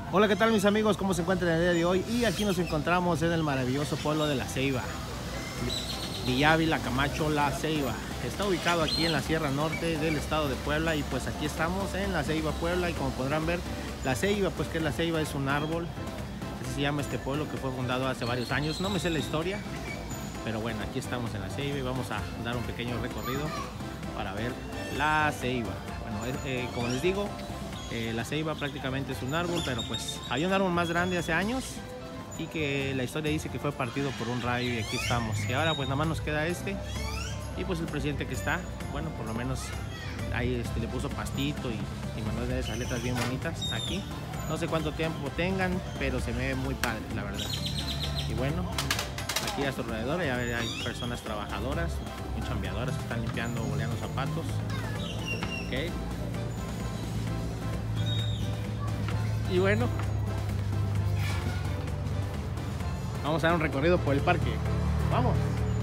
Hola, ¿qué tal mis amigos? ¿Cómo se encuentran el día de hoy? Y aquí nos encontramos en el maravilloso pueblo de La Ceiba, Villa Ávila, Camacho, La Ceiba. Está ubicado aquí en la Sierra Norte del estado de Puebla y pues aquí estamos en La Ceiba, Puebla. Y como podrán ver, La Ceiba, pues que es La Ceiba, es un árbol. Así se llama este pueblo, que fue fundado hace varios años. No me sé la historia, pero bueno, aquí estamos en La Ceiba y vamos a dar un pequeño recorrido para ver La Ceiba. Bueno, como les digo, La Ceiba prácticamente es un árbol, pero pues había un árbol más grande hace años y que la historia dice que fue partido por un rayo y aquí estamos. Y ahora pues nada más nos queda este y pues el presidente que está, bueno, por lo menos ahí le puso pastito y mandó de esas letras bien bonitas aquí. No sé cuánto tiempo tengan, pero se me ve muy padre, la verdad. Y bueno, aquí a su alrededor hay personas trabajadoras, muy chambeadoras que están limpiando, boleando zapatos. Ok. Y bueno, vamos a dar un recorrido por el parque. ¡Vamos!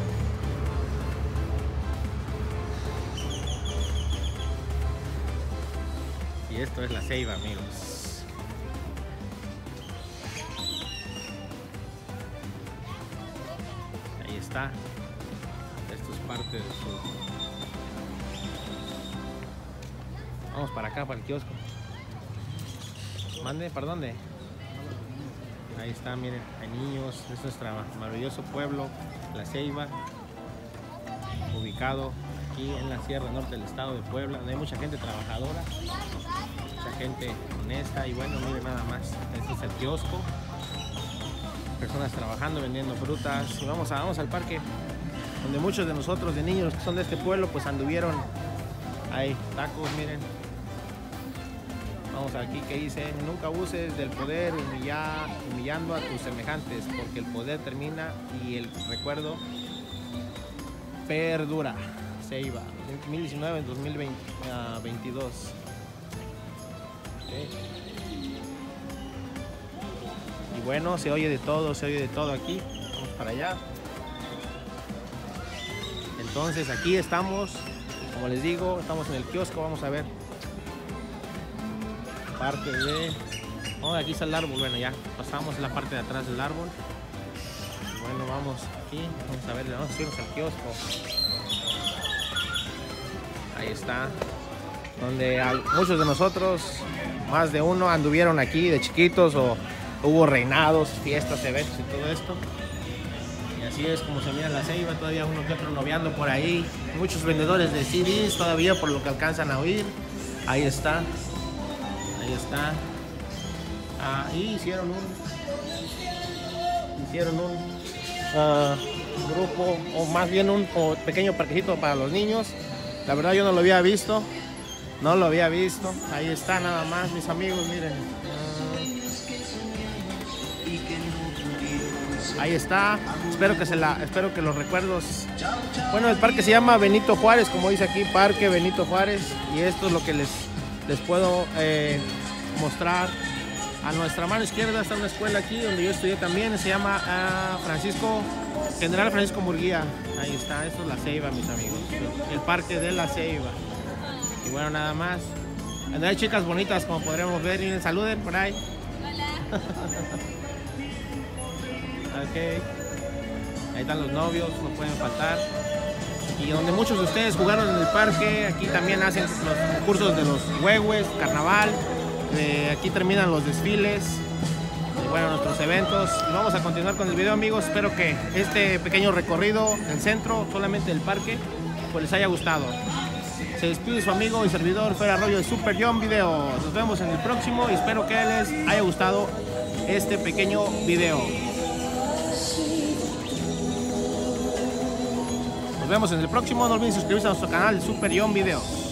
Y esto es La Ceiba, amigos. Ahí está. Esto es parte del sur. Vamos para acá, para el kiosco. Mande, ¿para dónde? Ahí está, miren, hay niños. Este es nuestro maravilloso pueblo, La Ceiba, ubicado aquí en la Sierra Norte del estado de Puebla, donde hay mucha gente trabajadora, mucha gente honesta. Y bueno, miren nada más, este es el kiosco, personas trabajando, vendiendo frutas. Y vamos al parque, donde muchos de nosotros, de niños que son de este pueblo, pues anduvieron. Hay tacos, miren. Vamos aquí que dice: nunca abuses del poder humillando a tus semejantes, porque el poder termina y el recuerdo perdura. Ceiba, 2019-2022. Okay. Y bueno, se oye de todo aquí. Vamos para allá. Entonces aquí estamos, como les digo, estamos en el kiosco. Vamos a ver parte de... Oh, aquí está el árbol. Bueno, ya pasamos en la parte de atrás del árbol. Bueno, vamos aquí, vamos a ver, vamos a irnos al kiosco. Ahí está, donde muchos de nosotros, más de uno, anduvieron aquí de chiquitos, o hubo reinados, fiestas, eventos y todo esto. Y así es como se mira La Ceiba. Todavía uno que otro noviando por ahí, muchos vendedores de CDs todavía, por lo que alcanzan a oír. Ahí está. Ahí está. Y hicieron un grupo, o más bien un pequeño parquecito para los niños. La verdad yo no lo había visto. Ahí está nada más, mis amigos, miren. Ahí está. Espero que los recuerdos. Bueno, el parque se llama Benito Juárez, como dice aquí, Parque Benito Juárez. Y esto es lo que les puedo mostrar. A nuestra mano izquierda está una escuela aquí donde yo estudié también, se llama General Francisco Murguía. Ahí está, esto es La Ceiba, mis amigos, el parque de La Ceiba. Y bueno, nada más, donde hay chicas bonitas, como podremos ver. Miren, saluden por ahí. Hola. Ok, ahí están los novios, no pueden faltar. Y donde muchos de ustedes jugaron en el parque, aquí también hacen los concursos de los huehues, carnaval. Aquí terminan los desfiles y bueno, nuestros eventos. Y vamos a continuar con el video, amigos. Espero que este pequeño recorrido del centro, solamente del parque, pues les haya gustado. Se despide su amigo y servidor Fer Arroyo de Super John Video. Nos vemos en el próximo y espero que les haya gustado este pequeño video. Nos vemos en el próximo. No olviden suscribirse a nuestro canal Super John Video.